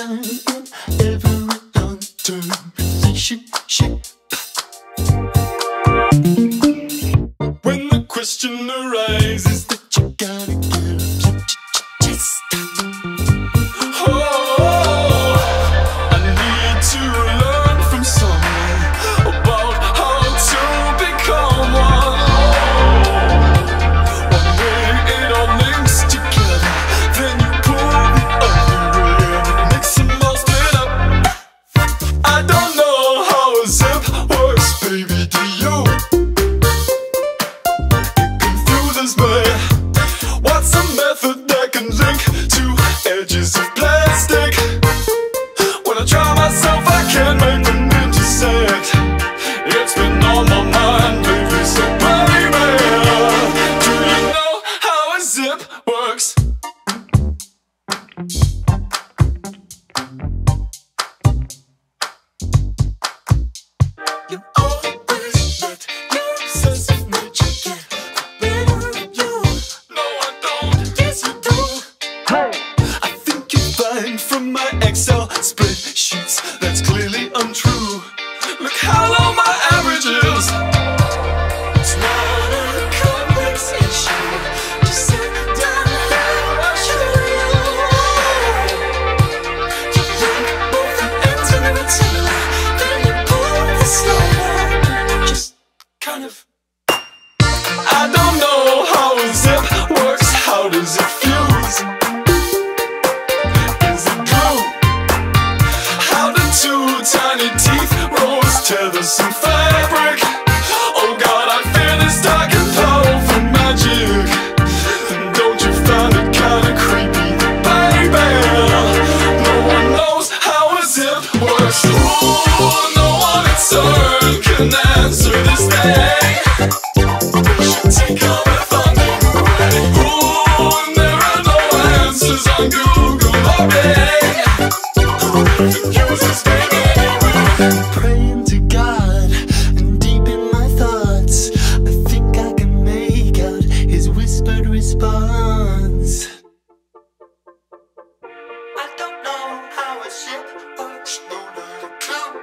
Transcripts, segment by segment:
time in every long-term relationship. When the question arises that you gotta get up your chest, oh, I need to learn from someone about how to become one. One way it all links together, then you pull the other way and it makes them all split up. I don't know how a zip works, baby, do you? What's a method that can link two edges of plastic? When I try myself, I can't make them intersect. It's been on my mind lately, so baby, do you know how a zip works? You always let your sense of nature get from my Excel spreadsheets, that's clearly untrue. Look how low my average is. It's not a complex issue. Just sit down and I'll show you. You link both the ends of the tail, then you pull the slow. Just kind of. I don't know how a zip works. How does it fuse? Two tiny teeth, rose tethers, some fabric. Oh God, I fear this dark and powerful magic. Don't you find it kinda creepy, baby? No one knows how a zip works. Ooh, no one at CERN can answer this thing. We should take all the funding away. Ooh, and there are no answers on Google or Bing. Praying to God, and deep in my thoughts, I think I can make out his whispered response. I don't know how a zip works, no, not a clue.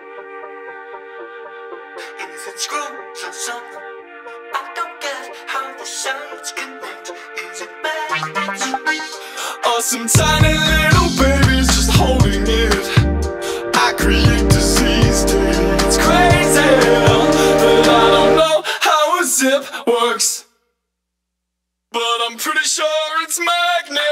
Is it screws or something? I don't get how the sides connect. Is it magnets? Or some tiny little babies just holding it? I create disease, dude, it's crazy. But I don't know how a zip works, but I'm pretty sure it's magnet.